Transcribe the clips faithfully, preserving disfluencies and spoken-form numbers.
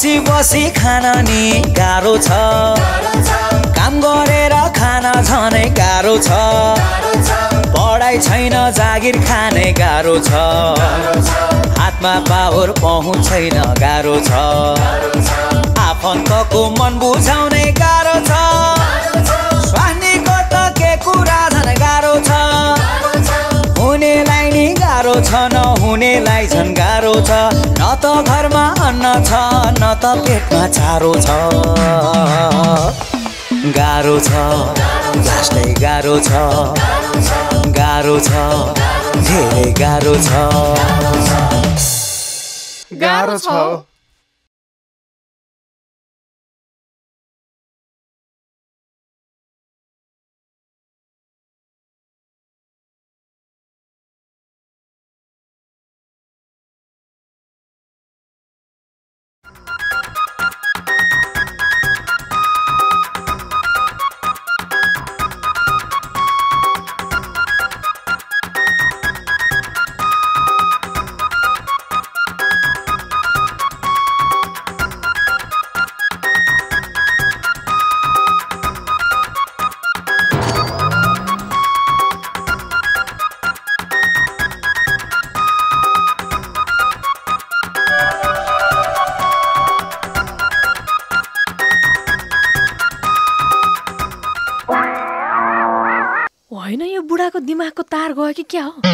बसी बसी खान नि गाह्रो छ, काम गरेर खान झनै गाह्रो छ, पढाइ छैन जागिर खाने गाह्रो छ, हातमा पावर पहुँच छैन गाह्रो छ, आफन्तको मन बुझाउने गाह्रो छ, स्वास्नीको त के कुरा झन् गाह्रो छ, हुनेलाई नि गाह्रो छ नहुनेलाई झन् गाह्रो छ, न त घरमा अन्न छ न त पेटमा चारो छ, गाह्रो छ लास्टै गाह्रो छ, गाह्रो छ धेरै गाह्रो छ, गाह्रो छ। होइन यो बुढाको दिमागको तार गयो कि क्या हो? ए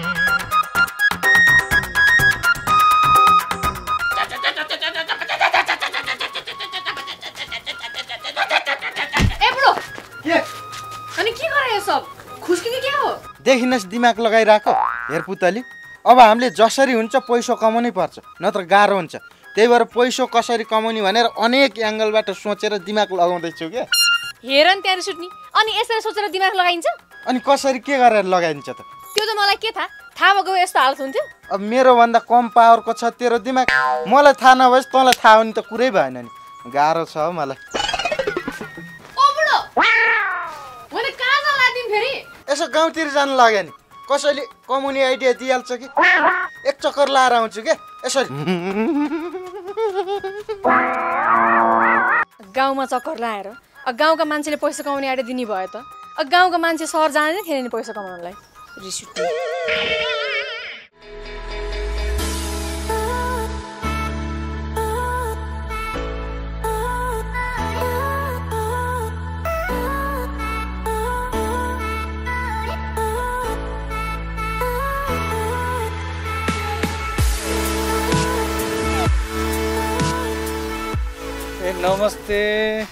बुढो के अनि के गरे यो सब? खुस्की कि क्या हो? देखिनस् दिमाग लगाइराको हेर पुतली, अब हामीले जसरी हुन्छ पैसा कमाउनै पर्छ, नत्र गाह्रो हुन्छ। त्यही भएर पैसा कसरी कमाउने भनेर अनेक एङ्गलबाट सोचेर दिमाग लगाउँदैछु क्या। हेर न त्यहाँ रिस उठ्ने, अनि यसरी सोचेर दिमाग लगाइन्छ? अनि कसरी के गरेर लगाइन्छ त? त्यो त मलाई के थाहा, थाहा भएको यस्तो हालत हुन्थ्यो? अब मेरो भन्दा कम पावरको छ तेरो दिमाग, मलाई थाहा नभएस् तँलाई थाहा हुने त कुरै भएन नि। गाह्रो छ हौ मलाई। ओ बुढो मैले कहाँ जान लाग्दिन फेरि? यसो गाउँतिर जानु लाग्यो नि, कसैले कमाउने आइडिया दिइहाल्छ कि एक चक्कर लाएर आउँछु क्या यसरी। गाउँमा चक्कर लाएर गाउँका मान्छेले पैसा कमाउने आइडिया दिने भयो त गाउँका मान्छे सहर जाँदैन थिएन नि पैसा कमाउनलाई। रिस उठ्ने। ए नमस्ते।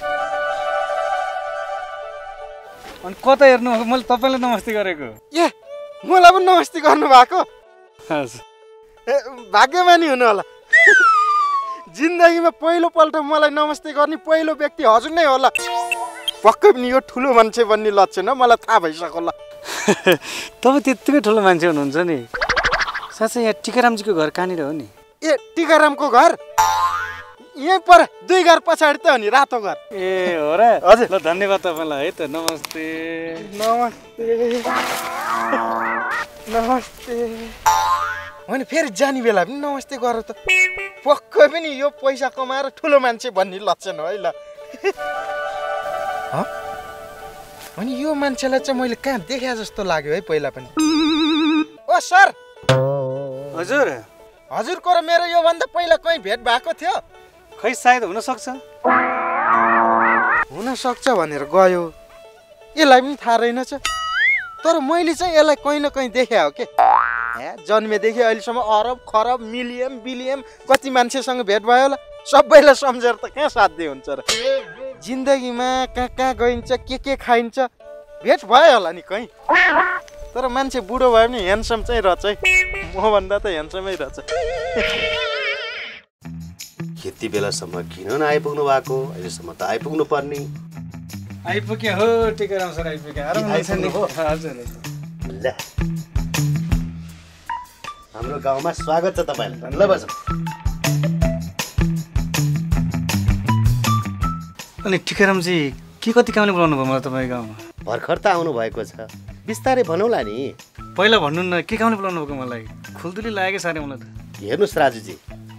अनि कता हेर्नु मैले तपाईँलाई नमस्ते गरेको? ए मलाई पनि नमस्ते गर्नु भएको? हजुर। ए भाग्यमानी हुनु होला। जिन्दगीमा पहिलोपल्ट मलाई नमस्ते गर्ने पहिलो व्यक्ति हजुर नै होला। पक्कै पनि यो ठुलो मान्छे बन्ने लक्षण हो, मलाई थाहा भइसक्यो ल। तपाईँ त्यत्तिकै ठुलो मान्छे हुनुहुन्छ नि। साँच्चै यहाँ टिकारामजीको घर कहाँनिर हो नि? ए टिकारामको घर यहीँ पर दुई घर पछाडि त हो नि, रातो घर। ए हो र? हजुर। ल धन्यवाद तपाईँलाई है त। नमस्ते नमस्ते नमस्ते। होइन फेरि जाने बेला पनि नमस्ते गर त। पक्कै पनि यो पैसा कमाएर ठुलो मान्छे भन्ने लक्षण हो है ल। अनि यो मान्छेलाई चाहिँ मैले कहाँ देखे जस्तो लाग्यो है पहिला पनि। ओ सर। हजुर। हजुरको र मेरो योभन्दा पहिला कहीँ भेट भएको थियो? खै सायद हुनसक्छ। हुनसक्छ भनेर गयो, यसलाई पनि थाहा रहेनछ। तर मैले चाहिँ यसलाई कहीँ न कहीँ देखे हो के। ए जन्मेदेखि अहिलेसम्म अरब खरब मिलियन बिलियन कति मान्छेसँग भेट भयो होला, सबैलाई सम्झेर त कहाँ साध्य हुन्छ र। जिन्दगीमा कहाँ कहाँ गइन्छ, के के खाइन्छ, भेट भयो होला नि कहीँ। तर मान्छे बुढो भयो भने ह्यान्डसम चाहिँ रहेछ है, मभन्दा त ह्यान्डसमै रहेछ। यति बेलासम्म किन नआइपुग्नु भएको? अहिलेसम्म त आइपुग्नु पर्ने। आइपुग्यो हो टिकाराम सर, आइपुग्यो। आराम आइपुग्नु हो? हजुर। ल हाम्रो गाउँमा स्वागत छ तपाईँलाई। ल बसौँ। अनि टिकारामजी के कति कामले बोलाउनु भयो मलाई तपाईँ गाउँमा? भर्खर त आउनु भएको छ, बिस्तारै भनौँला नि। पहिला भन्नु न के कामले बोलाउनु भएको मलाई? खुल्दुली लाग्यो साह्रै मलाई त। हेर्नुहोस् राजुजी,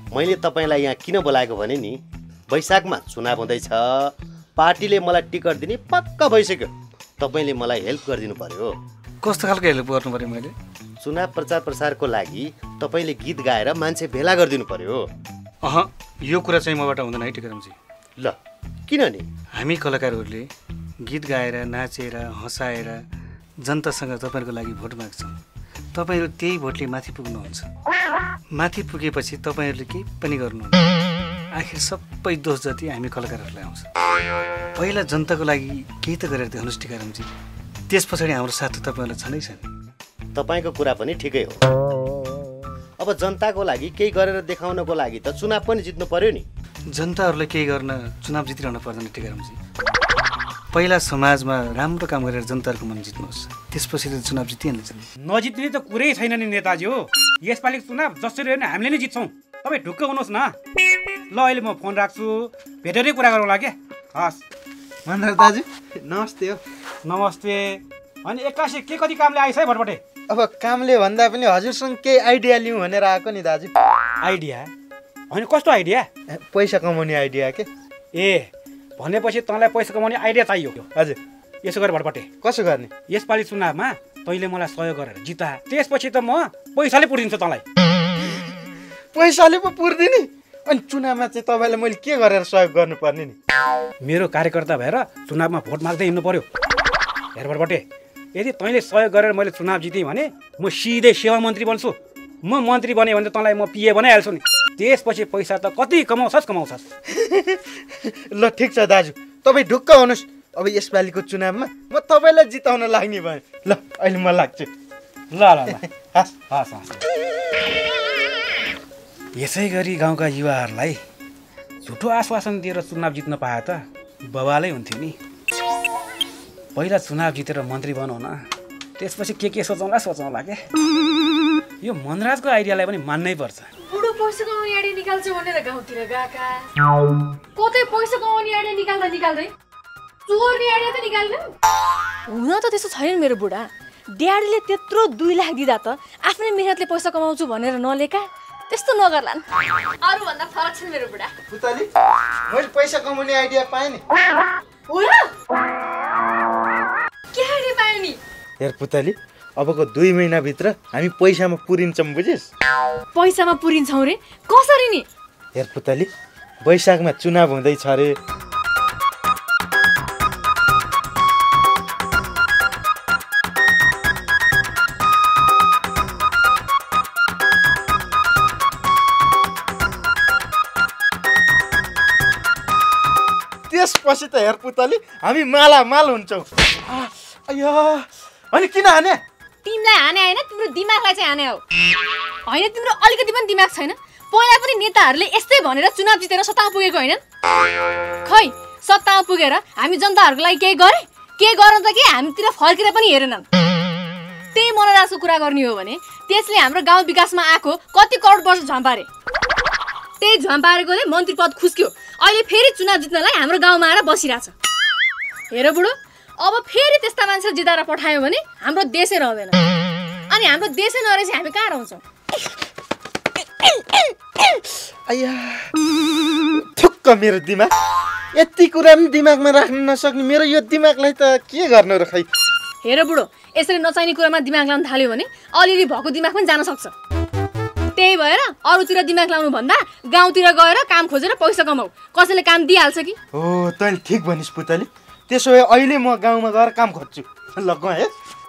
मैले तपाईँलाई यहाँ किन बोलाएको भने नि वैशाखमा चुनाव हुँदैछ, पार्टीले मलाई टिकट दिने पक्का भइसक्यो। तपाईँले मलाई हेल्प गरिदिनु पर्यो। कस्तो खालको हेल्प गर्नु पर्यो मैले? चुनाव प्रचार प्रसारको लागि तपाईँले गीत गाएर मान्छे भेला गरिदिनु पर्यो। अह यो कुरा चाहिँ मबाट हुँदैन है टिकारामजी। ल किन नि? हामी कलाकारहरूले गीत गाएर नाचेर हँसाएर जनतासँग तपाईँहरूको लागि भोट माग्छौँ। तपाईँहरू त्यही भोटले माथि पुग्नुहुन्छ। माथि पुगेपछि तपाईँहरूले केही पनि गर्नुहुन्न। आखिर सबै दोष जति हामी कलाकारहरूलाई आउँछ। पहिला जनताको लागि केही त गरेर देखाउनुहोस् टिकारामजी, त्यस पछाडि हाम्रो साथ तपाईँहरूलाई छँदै छ नि। तपाईँको कुरा पनि ठिकै हो। अब जनताको लागि केही गरेर देखाउनको लागि त चुनाव पनि जित्नु पर्यो नि। जनताहरूलाई केही गर्न चुनाव जितिरहनु पर्दैन टिकारामजी। पहिला समाजमा राम्रो काम गरेर जनताहरूको मन जित्नुहोस्, त्यसपछि त चुनाव जितिहाल्छ। नजित्ने त कुरै छैन नि नेताजी हो। यसपालिको चुनाव जसरी होइन हामीले नै जित्छौँ। तपाईँ ढुक्क हुनुहोस् न। ल अहिले म फोन राख्छु, भेटेरै कुरा गरौँला क्या। हस् मनराज दाजु नमस्ते हो। नमस्ते। अनि एक्कासी के कति कामले आइस है भटपटे? अब कामले भन्दा पनि हजुरसँग केही आइडिया लिउँ भनेर आएको नि दाजु। आइडिया? होइन कस्तो आइडिया? पैसा कमाउने आइडिया के? ए भनेपछि तँलाई पैसा कमाउने आइडिया चाहियो? हजुर। यसो गरे भटपटे, कसो गर्ने? यसपालि चुनावमा तैँले मलाई सहयोग गरेर जिता, त्यसपछि त म पैसाले पुरिदिन्छु तँलाई। पैसाले पो पुर्दिने? अनि चुनावमा चाहिँ तपाईँलाई मैले के गरेर सहयोग गर्नुपर्ने नि? मेरो कार्यकर्ता भएर चुनावमा भोट माग्दै हिँड्नु पर्यो। हेर भटपटे, यदि तैँले सहयोग गरेर मैले चुनाव जितेँ भने म सिधै सेवा मन्त्री बन्छु। म मन्त्री बने भने त तँलाई म पिए बनाइहाल्छु नि। त्यसपछि पैसा त कति कमाउँछस् कमाउँछस्। ल ठिक छ दाजु, तपाईँ ढुक्क हुनुहोस्। अब यसपालिको चुनावमा म तपाईँलाई जिताउन लाग्ने भएँ। ल अहिले म लाग्छु। ल ल ल हस् हस् हस्। यसै गरी गाउँका युवाहरूलाई झुटो आश्वासन दिएर चुनाव जित्न पाए त बवालै हुन्थ्यो नि। पहिला चुनाव जितेर मन्त्री बनाउन, त्यसपछि के के सोचौँला सोचौँला क्या। यो मनराजको आइडियालाई पनि मान्नै पर्छ। बुढो पैसा कमाउने आइडिया निकाल्छ भनेर गाउँतिर गएका, कतै पैसा कमाउने आइडिया निकाल्दा निकाल्दै चोर्ने आइडिया त निकाल्दैन। हुन त त्यस्तो छैन मेरो बुढा। ड्याडीले त्यत्रो दुई लाख दिँदा त आफ्नै मेहनतले पैसा कमाउँछु भनेर नलेका, त्यस्तो नगर्लान्। अरू भन्दा फरक छ मेरो बुढा। पुतली मैले पैसा कमाउने आइडिया पाएँ नि। हो र? के आइडिया पायो नि? हेर पुतली, अबको दुई महिनाभित्र हामी पैसामा पुरिन्छौँ, बुझिस्? पैसामा पुरिन्छौँ रे? कसरी नि? हेर पुतली, वैशाखमा चुनाव हुँदैछ अरे। त्यसपछि त हेर पुतली हामी माला माल हुन्छौँ। अयो अनि किन हाने? तिमीलाई हाने होइन, तिम्रो दिमागलाई चाहिँ हाने हो। होइन तिम्रो अलिकति पनि दिमाग छैन। पहिला पनि नेताहरूले यस्तै भनेर चुनाव जितेर सत्तामा पुगेको होइन? खै सत्तामा पुगेर हामी जनताहरूको लागि केही गरे? के गर्न त के हामीतिर फर्केर पनि हेरेनन्। त्यही मनराजको कुरा गर्ने हो भने त्यसले हाम्रो गाउँ विकासमा आएको कति करोड वर्ष झम्पारे। त्यही झम्पारेकोले मन्त्री पद खुस्क्यो। अहिले फेरि चुनाव जित्नलाई हाम्रो गाउँमा आएर बसिरहेछ। हेर बुढो, अब फेरि त्यस्ता मान्छे जिताएर पठायो भने हाम्रो देशै रहँदैन। अनि हाम्रो देशै नरहेपछि हामी कहाँ रहन्छौँ? आया थुक्क मेरो दिमाग। यति कुरा पनि दिमागमा राख्न नसक्ने मेरो यो दिमागलाई त के गर्नु र खै। हेर बुढो, यसरी नचाहिने कुरामा दिमाग लाउन थाल्यो भने अलिअलि भएको दिमाग पनि जान सक्छ। त्यही भएर अरूतिर दिमाग लाउनु भन्दा गाउँतिर गएर काम खोजेर पैसा कमाऊ। कसैले काम दिइहाल्छ कि? हो तैँले ठिक भनिस् पुतली। त्यसो भए अहिले म गाउँमा गएर काम खोज्छु। ल गएँ।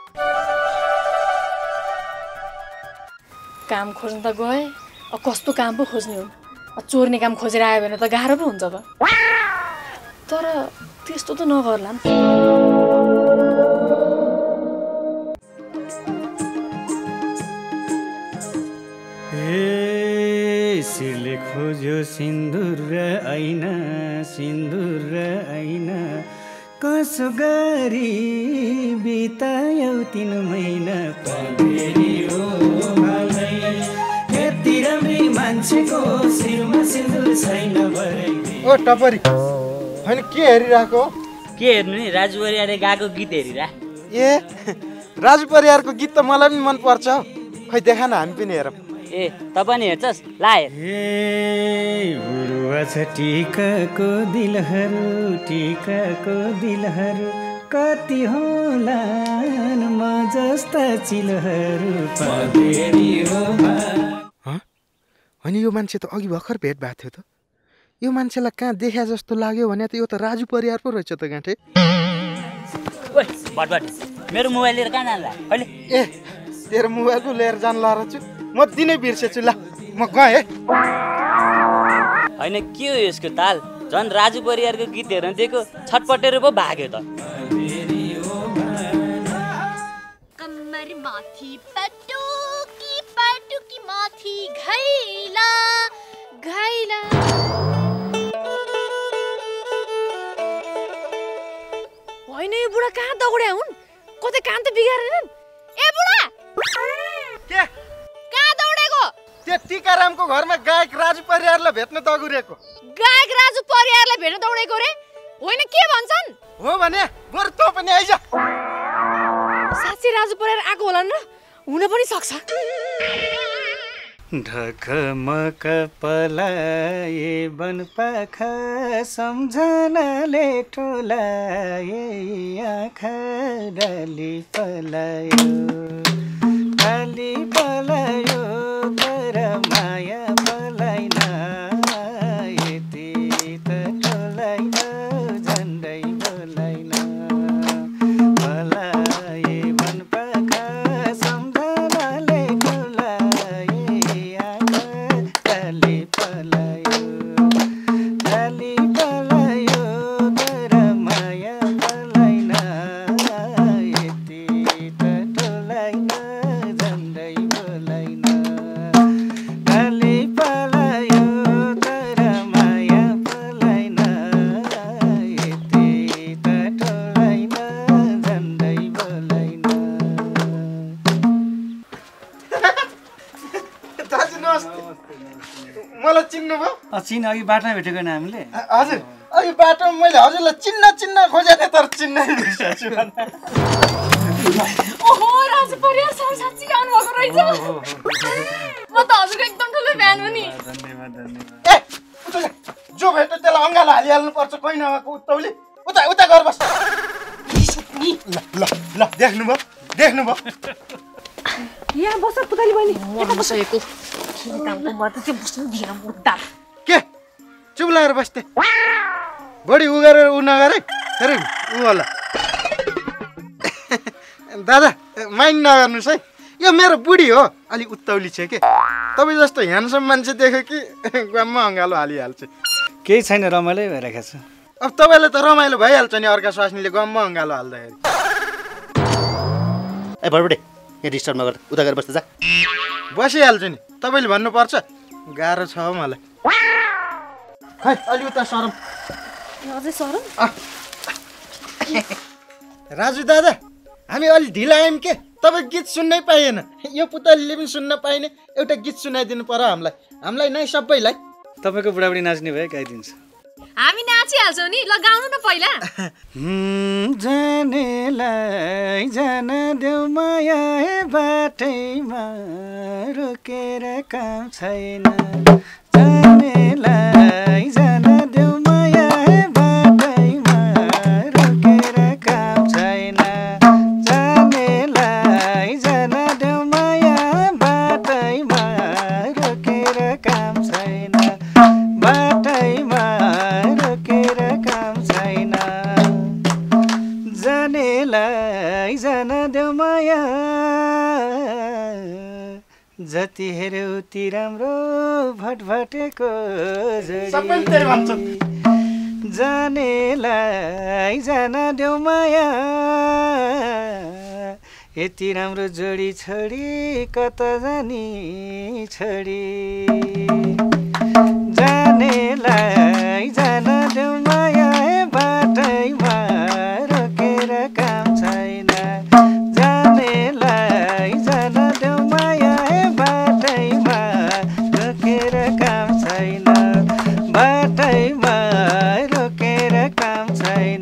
काम खोज्न त गए, अब कस्तो काम पो खोज्ने हो? चोर्ने काम खोजेर आयो भने त गाह्रो पो हुन्छ त। तर त्यस्तो त नगर्ला नि। ए शिरले खोज्यो सिन्दुर र ऐना, सिन्दुर र ऐना, कसो गरी बितायौ तिन महिना पगेरी हो मलाई। यति राम्री मान्छेको शिरमा सिन्दुर छैन भरै। ओ टपरी, होइन के हेरिरहेको? के हेर्नु नि, राजु परियारले गाएको गीत हेरिरा। ए राजु परियारको गीत त मलाई पनि मनपर्छ। खै देखा न हामी पनि हेरौँ। ए त पनि हेर्छस् ला हेर। ए बुढुवा छ टिकाको दिलहरू टिकाको दिलहरू कति होलान् म जस्ता चिलहरू पदेरी हो। होइन यो मान्छे त अघि भर्खर भेट भएको थियो त। यो मान्छेलाई कहाँ देखा जस्तो लाग्यो भने त यो त राजु परियार पो रहेछ त गाँठे। ओइ भटभट मेरो मोबाइल लिएर कहाँ जान्ला अहिले? ए तेरो मोबाइल पो लिएर जान्ला रहेछु म दिनै बिर्सेछु। ल म गएँ है। होइन के हो यसको ताल? झन् राजु परियारको गीत हेर्न दिएको छटपटेर पो भाग्यो त। कम्मर माथि पटुकी पटुकी माथि घैला घैला। होइन यो बुढा कहाँ दौड्या हुन्? कतै कान त बिगारेनन्? ए बुढा के कहाँ दौडेको? त्यो टिकारामको घरमा गायक राजु परियारलाई भेट्न दगुरेको। गायक राजु परियारलाई भेट्न दौडेको रे? होइन के भन्छन्? हो भने बरु तँ पनि आइज। साँच्चै राजु परियार आएको होला नि र? हुन पनि सक्छ। ढकमक पलाए बनपाखा सम्झनाले टोलाए आँखा डाली पलायो डाली पलायो तर माया पलाइन यति त टोलाइन झन्डै बोलाइन पलाए बनपाखा सम्झनाले टोलाए आँखा डाली पलायो डाली पलायो तर माया पलाइन यति त टोलाइन झन्डै बोलाइन डाली पलायो तर माया पलाइन यति त टोलाइन झन्डै बोलाइन। दाजु नमस्ते। मलाई चिन्नुभयो? चिन अघि बाटोमा भेटेको नि हामीले। हजुर अघि बाटोमा मैले हजुरलाई चिन्न चिन्न खोजेको तर चिन्नै बिर्सेछु। ओहो राजु परियार सर साँच्चै आउनु भएको रहेछ। म त हजुरको एकदम ठुलो फ्यान हो नि। धन्यवाद धन्यवाद। ए उता जा। जो भेट्यो त्यसलाई अँगालो हालिहाल्नु पर्छ। कोही नभएको उत्ताउली उता उता गर बस। ल ल ल देख्नुभयो देख्नुभयो। यहाँ बस पुतली बहिनी यता बसेको के कामको म त त्यो बस्नु दिएन मुद्दा। के चुप लागेर बस्थे बढी उ गरेर उ नगरे फेरि उ होला। दादा माइन्ड नगर्नुहोस् है यो मेरो बुढी हो अलि उत्ताउली छ के। तपाईँ जस्तो ह्यान्डसम मान्छे देख्यो कि गाममा अँगालो हालिहाल्छ। केही छैन रमाइलो भइरहेको छ। अब तपाईँले त रमाइलो भइहाल्छ नि अर्का स्वास्नीले गाममा अँगालो हाल्दाखेरि। ए भरबडे यहाँ डिस्टर्ब नगर उता गएर बस्दै जा। बसिहाल्छु नि तपाईँले भन्नुपर्छ। गाह्रो छ हौ मलाई। खै अलि उता सरम। अझै सरम? राजु दादा हामी अलि ढिला आयौँ के। तपाईँ गीत सुन्नै पाइएन। यो पुतलीले पनि सुन्न पाइने एउटा गीत सुनाइदिनु पर्यो हामीलाई हामीलाई नै सबैलाई। तपाईँको बुढाबुढी नाच्ने भए गाइदिन्छ। हामी नाचिहाल्छौँ नि। ल गाउनु न पहिला। जानेलाई जान देऊ माया बाटैमा रोकेर काम छैन जानेलाई जान देऊ माया बाटैमा रोकेर काम छैन जानेलाई जान देऊ माया बाटैमा रोकेर काम छैन बाटैमा रोकेर काम छैन जानेलाई जान देऊ माया जति हेऱ्यो उति राम्रो भटभटेको जोडी जानेलाई जान देऊ माया यति राम्रो जोडी छोडी कता जाने छोडी जानेलाई जान देऊ माया बाटैमा रोकेर काम छैन जानेलाई जान देऊ माया बाटैमा रोकेर काम छैन बाटैमा रोकेर काम छैन।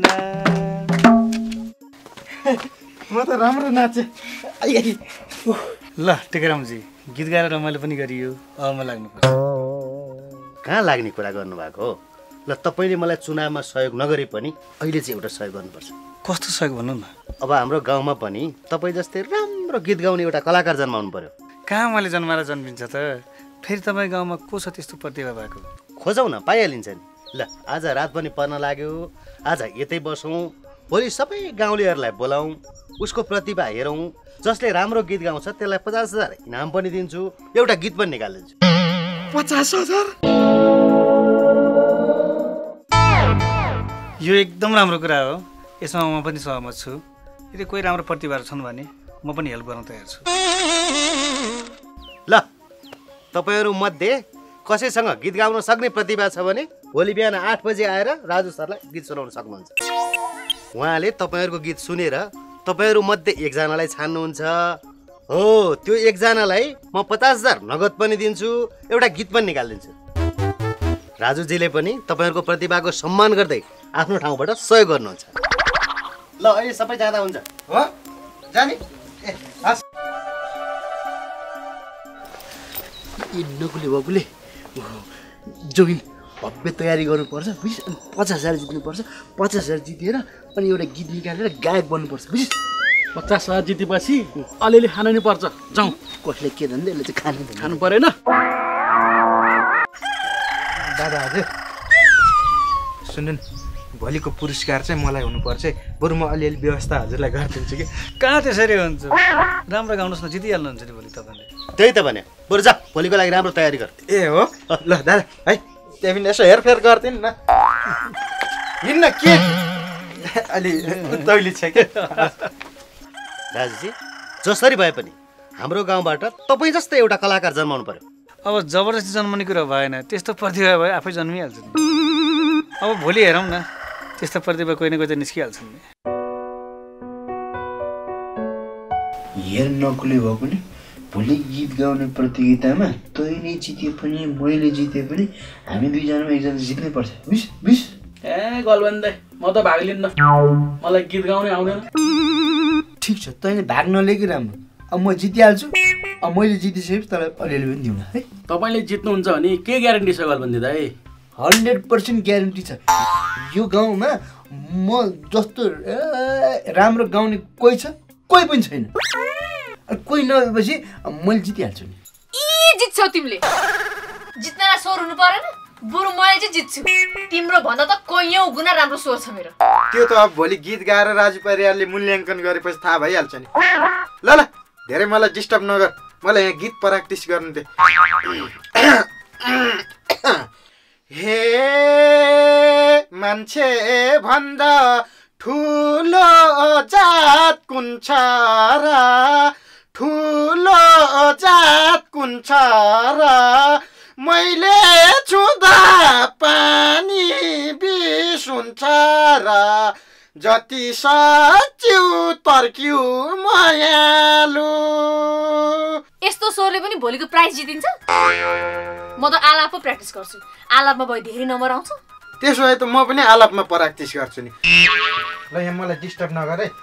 म त राम्रो नाचेँ। ल टिकारामजी गीत गाएर रमाइलो पनि गरियो, अहमा लाग्नुपर्छ। कहाँ लाग्ने कुरा गर्नुभएको हो? ल तपाईँले मलाई चुनावमा सहयोग नगरे पनि अहिले चाहिँ एउटा सहयोग गर्नुपर्छ। कस्तो सहयोग भन्नु न? अब हाम्रो गाउँमा पनि तपाईँ जस्तै राम्रो गीत गाउने एउटा कलाकार जन्माउनु पर्यो। कहाँ मैले जन्माएर जन्मिन्छ त? फेरि तपाईँ गाउँमा को छ त्यस्तो प्रतिभा भएको? खोजौँ न, पाइहालिन्छ नि। ल आज रात पनि पर्न लाग्यो, आज यतै बसौँ, भोलि सबै गाउँलेहरूलाई बोलाउँ, उसको प्रतिभा हेरौँ। जसले राम्रो गीत गाउँछ त्यसलाई पचास हजार इनाम पनि दिन्छु, एउटा गीत पनि निकालिदिन्छु। पचास हजार? यो एकदम राम्रो कुरा हो, यसमा म पनि सहमत छु। यदि कोही राम्रो प्रतिभाहरू छन् भने म पनि हेल्प गर्न तयार छु। ल तपाईँहरू मध्ये कसैसँग गीत गाउन सक्ने प्रतिभा छ भने भोलि बिहान आठ बजे आएर राजु सरलाई गीत सुनाउन सक्नुहुन्छ। उहाँले तपाईँहरूको गीत सुनेर तपाईँहरू मध्ये एकजनालाई छान्नुहुन्छ। हो, त्यो एकजनालाई म पचास हजार नगद पनि दिन्छु, एउटा गीत पनि निकालिदिन्छु। राजुजीले पनि तपाईँहरूको प्रतिभाको सम्मान गर्दै आफ्नो ठाउँबाट सहयोग गर्नुहुन्छ। ल अहिले सबै जाँदा हुन्छ हो? जाने? ए हस्। यी नकुले बाबुले जमिन भव्य तयारी गर्नुपर्छ, बुझिस्? पचास हजार जित्नुपर्छ, पचास हजार जितेर अनि एउटा गीत निकालेर गायक बन्नुपर्छ, बुझिस्? पचास हजार जितेपछि अलिअलि खानु नि पर्छ। जाउँ। कसले के धन्दै यसले चाहिँ खानु खानु परेन? दादा हजुर सुन्नु न, भोलिको पुरस्कार चाहिँ मलाई हुनुपर्छ। बरु म अलिअलि व्यवस्था हजुरलाई गरिदिन्छु कि। कहाँ त्यसरी हुन्छ? राम्रो गाउनुहोस् न, जितिहाल्नुहुन्छ नि भोलि तपाईँले। त्यही त भने, बरु जा भोलिको लागि राम्रो तयारी गर। ए हो? ल दादा है, त्यहाँ पनि यसो हेरफेर गरिदिनु न। हिँड्न के अलि तैली छ कि। राजुजी जसरी भए पनि हाम्रो गाउँबाट तपाईँ जस्तै एउटा कलाकार जन्माउनु पर्यो। अब जबरजस्ती जन्मने कुरा भएन, त्यस्तो प्रतिभा भए आफै जन्मिहाल्छ नि। अब भोलि हेरौँ न, त्यस्तो प्रतिभा कोही न कोही त निस्किहाल्छन् नि। हेर नकुले भए पनि भोलि गीत गाउने प्रतियोगितामा तैँले जिते पनि मैले जिते पनि हामी दुईजनामा एकजना जित्नै पर्छ, बुझ बुझ? ए गलबन्द म त भाग लिन्न, मलाई गीत गाउनै आउँदैन। ठिक छ, तैँले भाग नलिएकै राम्रो। अब म जितिहाल्छु, अब मैले जितिसकेपछि तँलाई अलिअलि पनि दिउँ है। तपाईँले जित्नुहुन्छ भने के ग्यारेन्टी छ गलबन्दी दाइ? हन्ड्रेड पर्सेन्ट ग्यारेन्टी छ। यो गाउँमा म जस्तो राम्रो गाउने कोही छ? कोही पनि छैन। कोही नभएपछि मैले जितिहाल्छु नि। इ जित्छौ तिमीले? जित्नलाई स्वर हुनु परेन? बरु मैले चाहिँ जित्छु। तिम्रो भन्दा त कैयौँ गुणा राम्रो स्वर छ मेरो। त्यो त अब भोलि गीत गाएर राजु परियारले मूल्याङ्कन गरेपछि थाहा भइहाल्छ नि। ल ल धेरै मलाई डिस्टर्ब नगर, मलाई यहाँ गीत प्र्याक्टिस गर्नु थियो। हे मान्छे भन्दा ठुलो जात कुन छ र, ठुलो जात कुन छ र, मैले छुँदा पानी बिस हुन्छ र, जति सच्यौ तर्क्यौ मायालु। यस्तो स्वरले पनि भोलिको प्राइज जितिन्छ? म त आलाप पो प्र्याक्टिस गर्छु, आलापमा भए धेरै नम्बर आउँछ। त्यसो भए त म पनि आलापमा प्र्याक्टिस गर्छु नि। ल यहाँ मलाई डिस्टर्ब नगर है।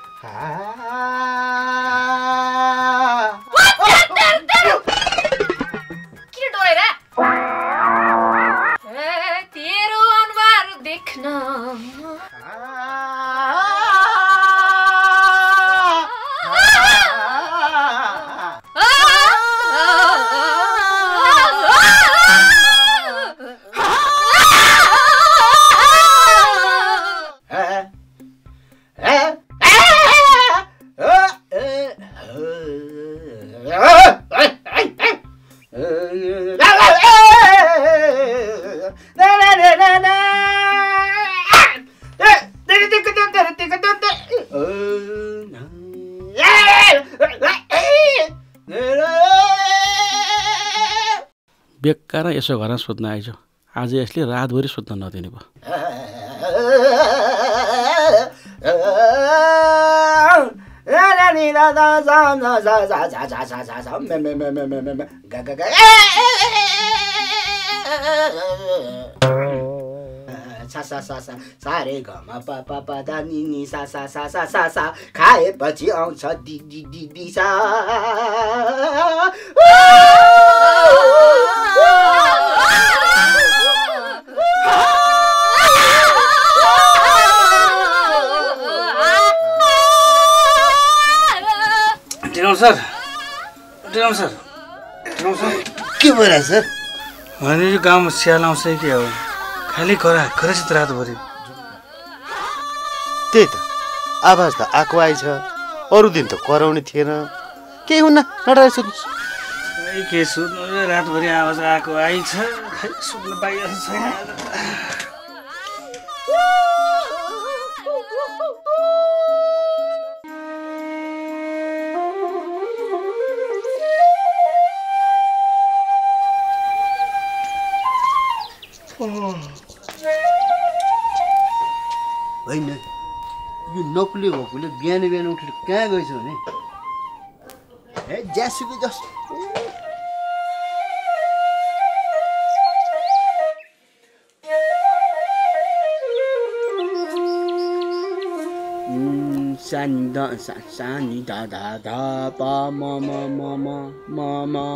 किन डोरेर? तेरो अनुहार देख्न बेकार यसो घरमा सोध्न आइज, आज यसले रातभरि सोध्न नदिने भयो। सा सा सा सा सा रे ग म प प प द नि नि सा सा सा सा सा सा खाएपछि आउँछ दि दि दि दि सा सर टिराउँ सर टिराउँ सर के भइरहेछ सर भने यो गाउँमा स्याल आउँछ कि हो खालि खरा खरेसित रातभरि त्यही त आवाज त आएको आइछ अरू दिन त कराउने थिएन केही हुन्न नडराई सुत्नुहोस् खै के सुत्नु रे रातभरि आवाज आएको आइछ खै सुत्नु पाइएको छैन होइन यो नकुली भएकोले बिहान बिहान उठेर कहाँ गएछ भने ए ज्यासुकै जस्तो सानी द सानी दा दा दा प म म म म म म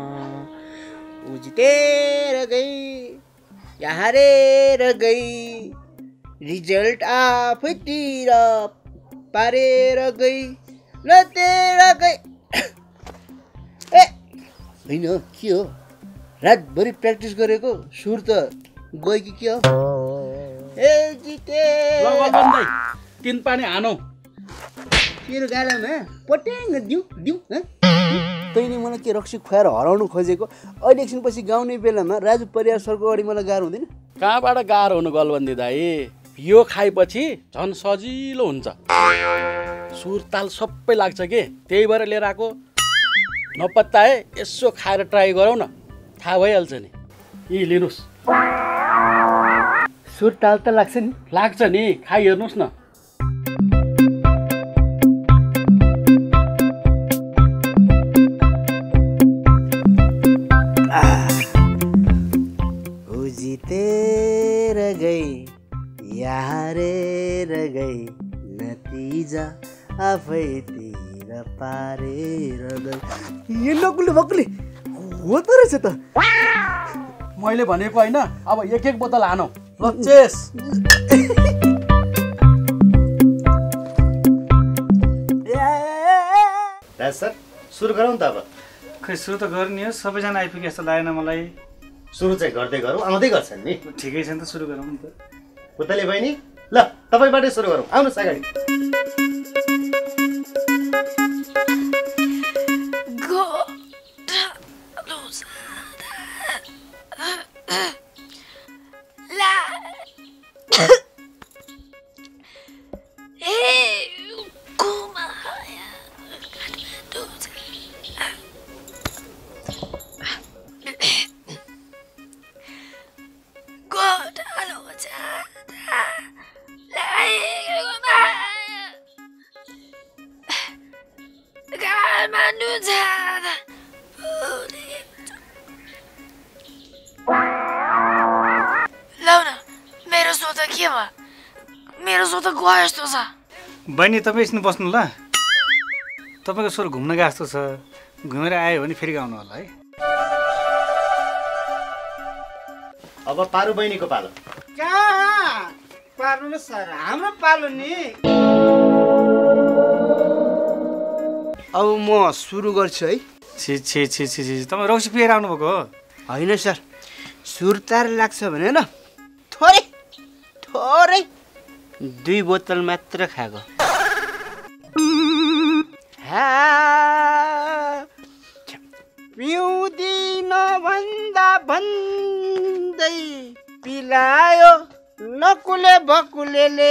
उजितेर गई यहाँ हारेर गई रिजल्ट आफैतिर पारेर गई लतेर गई ए होइन के हो रातभरि प्र्याक्टिस गरेको सुर त गयो कि के हो ए जिते तिन पानी हानौ तेरो गालामा पट्याङ दिउँ दिउँ तैँले मलाई के रक्सी खुवाएर हराउनु खोजेको अहिले एकछिनपछि गाउने बेलामा राजु परिवार सरको अगाडि मलाई गाह्रो हुँदैन कहाँबाट गाह्रो हुनु गलबन्दी दाई यो खाएपछि झन् सजिलो हुन्छ सुर ताल सबै लाग्छ के त्यही भएर लिएर आएको नपत्ताए यसो खाएर ट्राई गरौँ न थाहा भइहाल्छ नि यी लिनुहोस् सुर ताल त लाग्छ नि लाग्छ नि खाइ हेर्नुहोस् न जीतेर गई यहाँ हारेर गई नतिजा आफैतिर पारेर गई यो नकुले बकुले हो त रहेछ त मैले भनेको होइन अब एक एक बोतल हानौ ल चेस राज सर सुरु गरौँ त अब खै सुरु त गर्ने हो सबैजना आइपुगे जस्तो लागेन मलाई सुरु चाहिँ गर्दै गरौँ आउँदै गर्छन् नि ठिकै छ नि त सुरु गरौँ नि त पुतली बहिनी ल तपाईँबाटै सुरु गरौँ आउनुहोस् अगाडि बहिनी तपाईँ एकछिन बस्नु ल तपाईँको स्वर घुम्न गएको जस्तो छ घुमेर आयो भने फेरि गाउनु होला है अब पारु बहिनीको पालो कहाँ पार्नु न सर हाम्रो पालो नि अब म सुरु गर्छु है छि छि छि छि छि तपाईँ रक्सी पिएर आउनुभएको हो होइन सर सुर तार लाग्छ भने न थोरै थोरै दुई बोतल मात्र खाएको पिउँदिन भन्दा भन्दै पिलायो नकुले बकुलेले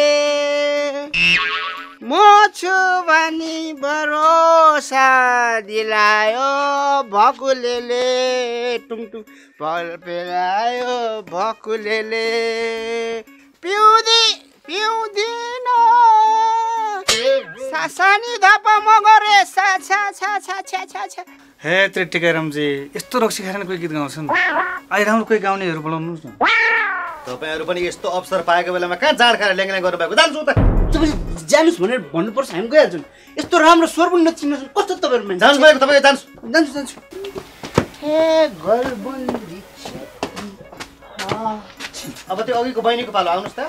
म छु भनी भरोसा दिलायो भकुलेले टुङटुङ पल पेलायो भकुलेले पिउँदी पिउँदिन सासानी धपा मगरे सा छा छा छा छा छा छा हे त्रिटिकारामजी यस्तो रक्सी खाएर कोही गीत गाउँछन् अहिले राम्रो कोही गाउनेहरू बोलाउनुहोस् न तपाईँहरू पनि यस्तो अवसर पाएको बेलामा कहाँ जाँड खाएर ल्याङल्याङ गर्नुभएको जान्छु त तपाईँ जानुहोस् भनेर भन्नुपर्छ हामी गइहाल्छौँ यस्तो राम्रो स्वर पनि नचिन्नु कस्तो तपाईँहरू मान्छे जान्छु भएको तपाईँ जान्छु जान्छु जान्छु ए घरबन्दी अब त्यो अघिको बहिनीको पालो आउनुहोस् त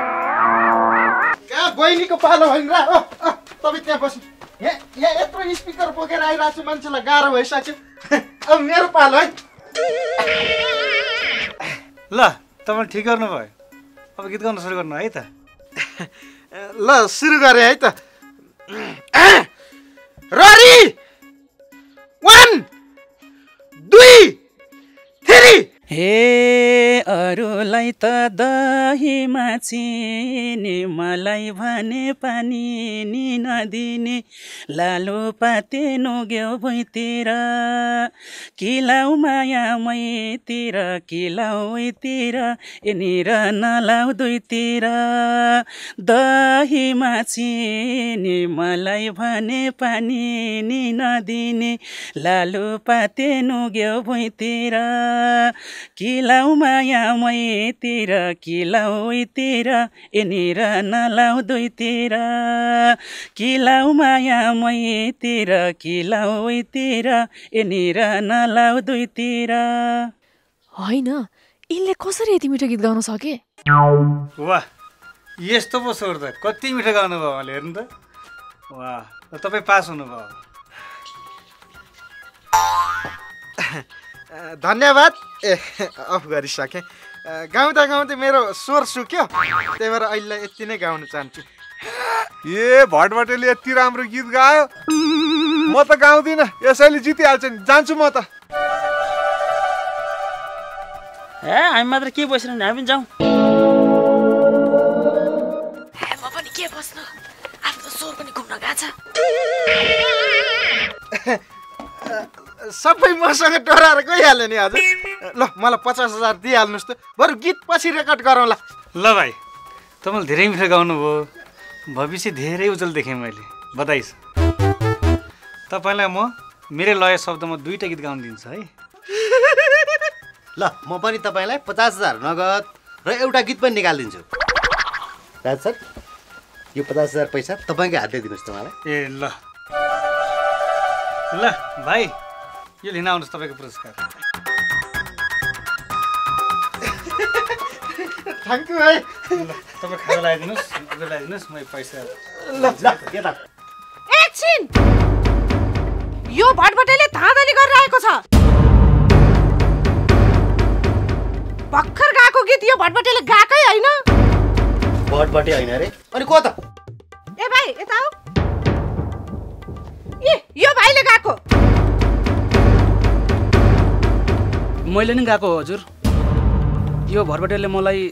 कहाँ बहिनीको पालो होइन र हो तपाईँ त्यहाँ बस्नु यहाँ यहाँ यत्रो स्पिकर बोकेर आइरहेको छु मान्छेलाई गाह्रो भइसक्यो अब मेरो पालो है ल तपाईँ ठिक गर्नुभयो अब गीत गाउन सुरु गर्नु है त ल सुरु गरे है त ररी वान दुई थ्री हे अरूलाई त दहीमा चिनी मलाई भने पानी नि नदिने लालु पाते नुग्यो भुइँतिर किलाउ माया मैतिर किलाउ उतिर यनिर नलाउ दुईतिर दहीमा चिनी मलाई भने पानी नि नदिने लालु पाते नुग्यो भुइँतिर किलाउ माया मैतिर किलाउ उतिर यनिर नलाउ दुईतिर किलाउ माया मैतिर किलाउ उतिर यनिर नलाउ दुईतिर होइन यिनले कसरी यति मिठो गीत गाउन सके वाह यस्तो पो स्वर त कति मिठो गाउनुभयो उहाँले हेर्नु त वाह तपाईँ पास हुनुभयो धन्यवाद ए अफ गरिसकेँ गाउँदा गाउँदै मेरो स्वर सुक्यो त्यही भएर अहिले यति नै गाउन चाहन्छु ए भटभटेले यति राम्रो गीत गायो म त गाउँदिनँ यसैले जितिहाल्छ नि जान्छु म त ए हामी मात्र के बसिरहने हामी पनि जाउँ म पनि के बस्नु आफ्नो स्वर पनि घुम्न गएको छ सबै मसँग डराएर गइहाल्यो नि हजुर ल मलाई पचास हजार दिइहाल्नुहोस् त बरु गीत पछि रेकर्ड गरौँला ल भाइ तपाईँले धेरै मिठो गाउनुभयो भविष्य धेरै उज्जवल देखेँ मैले बधाई छ तपाईँलाई म मेरो लय शब्दमा दुईवटा गीत गाउन दिन्छु है ल म पनि तपाईँलाई पचास हजार नगद र एउटा गीत पनि निकालिदिन्छु राज सर यो पचास हजार पैसा तपाईँकै हातले दिनुहोस् त मलाई ए ल ल भाइ यो लिन आउनुहोस् तपाईँको पुरस्कार थ्याङ्क यू है ल तपाईँ खाजा लगाइदिनुहोस् लगाइदिनुहोस् म पैसा ल ल यता एकछिन यो भटभटेले धाँधली गरिरहेको छ भर्खर गाएको गीत यो भटभटेले गाएकै होइन भटभटे होइन अरे अनि को त ए भाइ यता आऊ ए यो भाइले गाएको मैले नि गएको हो हजुर यो भरबटेले मलाई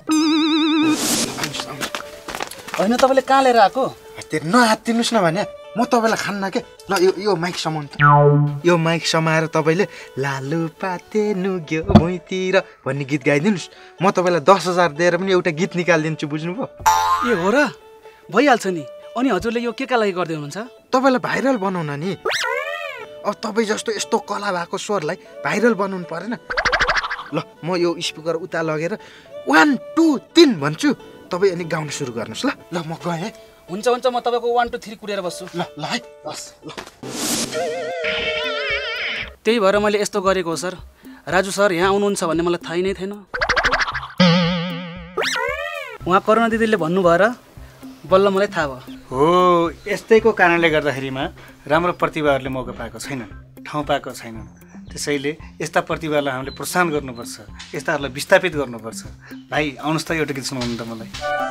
होइन तपाईँले कहाँ लिएर आएको त्यो नहातिनुहोस् न भने म तपाईँलाई खान्न के ल यो यो माइक समाउनु त यो माइक समाएर तपाईँले लालु पाते नुग्यो भुइँतिर भन्ने गीत गाइदिनुहोस् म तपाईँलाई दस हजार दिएर पनि एउटा गीत निकालिदिन्छु बुझ्नुभयो ए हो र भइहाल्छ नि अनि हजुरले यो के का लागि गर्दै हुनुहुन्छ तपाईँलाई भाइरल बनाउन नि अब तपाईँ जस्तो यस्तो कला भएको स्वरलाई भाइरल बनाउनु परेन ल म यो स्पिकर उता लगेर वान टू तिन भन्छु तपाईँ अनि गाउन सुरु गर्नुहोस् ल ल म गएँ हुन्छ हुन्छ म तपाईँको वान टू थ्री कुरेर बस्छु ल ल है बस ल त्यही भएर मैले यस्तो गरेको हो सर राजु सर यहाँ आउनुहुन्छ भन्ने मलाई थाहै नै थिएन उहाँ करुणा दिदीले भन्नुभएर बल्ल मलाई थाहा भयो हो यस्तैको कारणले गर्दाखेरिमा राम्रो प्रतिभाहरूले मौका पाएको छैनन् ठाउँ पाएको छैनन् त्यसैले यस्ता प्रतिभालाई हामीले प्रोत्साहन गर्नुपर्छ यस्ताहरूलाई विस्थापित गर्नुपर्छ भाइ आउनुहोस् त एउटा गीत सुनाउनु त मलाई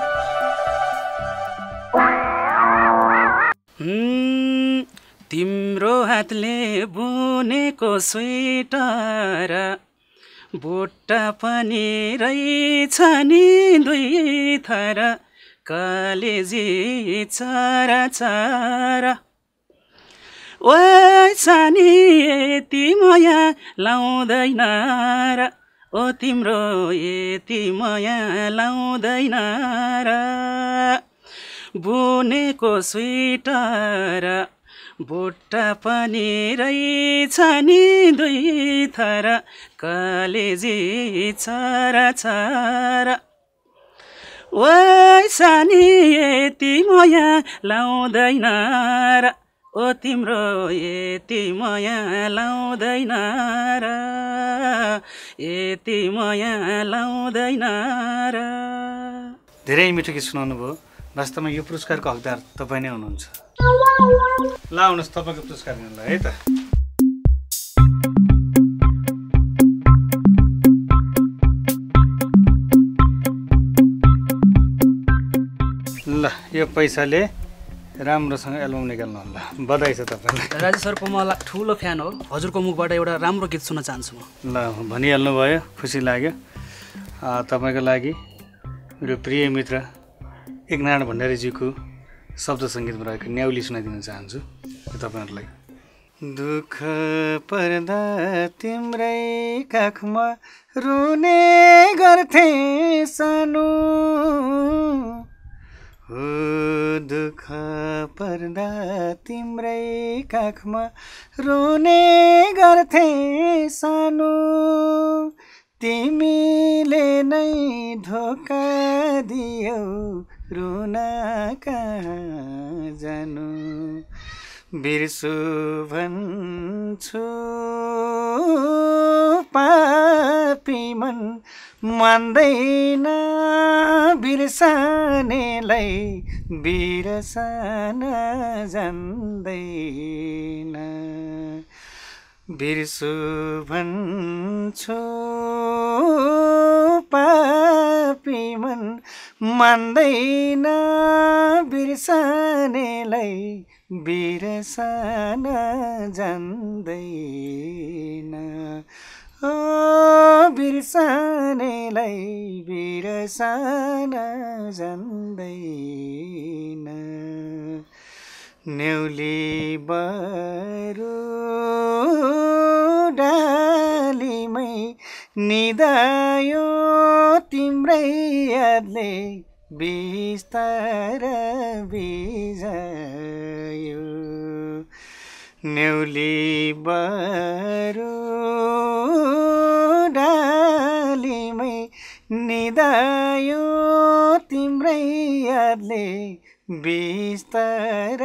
तिम्रो हातले बुनेको स्वेटर बुट्टा पनि रहेछ नि दुई थर कलेजी चरा चरा ओ सानी यति माया लाउँदैन र ओ तिम्रो यति माया लाउँदैन र बुनेको स्वेटर बुट्टा पनि रहेछ नि दुई थर कलेजी छरा छरा ओइ सानी यति माया लाउँदैन र ओ तिम्रो यति माया लाउँदैन र यति माया लाउँदैन र धेरै मिठो गीत सुनाउनु भयो वास्तवमा यो पुरस्कारको हकदार तपाईँ नै हुनुहुन्छ ल आउनुहोस् तपाईँको पुरस्कार दिनुलाई है त ल यो पैसाले राम्रोसँग एल्बम निकाल्नु होला बधाई छ तपाईँलाई राजेश सरको म ठुलो फ्यान हो हजुरको मुखबाट एउटा राम्रो गीत सुन्न चाहन्छु म ल भनिहाल्नु भयो खुसी लाग्यो तपाईँको लागि मेरो प्रिय मित्र एकनारायण भण्डारीजीको शब्द सङ्गीतमा रहेको न्याउली सुनाइदिन चाहन्छु तपाईँहरूलाई दुःख पर्दा तिम्रै काखमा रुने गर्थे सानो हो दुःख पर्दा तिम्रै काखमा रुने गर्थे सानो तिमीले नै धोका दियौ रुन कहाँ जानु बिर्सु भन्छु पापी मन मान्दैन बिर्सनेलाई बिर्सन जान्दैन बिर्सु भन्छु पापी मन मान्दैन बिर्सनेलाई बिर्सन जान्दैन ओ बिर्सनेलाई बिर्सन जान्दैन न्याउली बरु डालीमै निदायो तिम्रै यादले बिस्तार बिजायो न्याउली बरु डालीमै निदायो तिम्रै यादले बिस्तार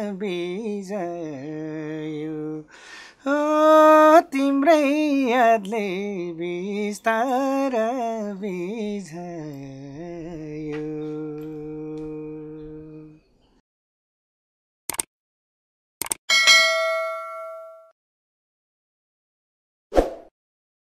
बिजायो ओ तिम्रै यादले बिस्तार बिजायो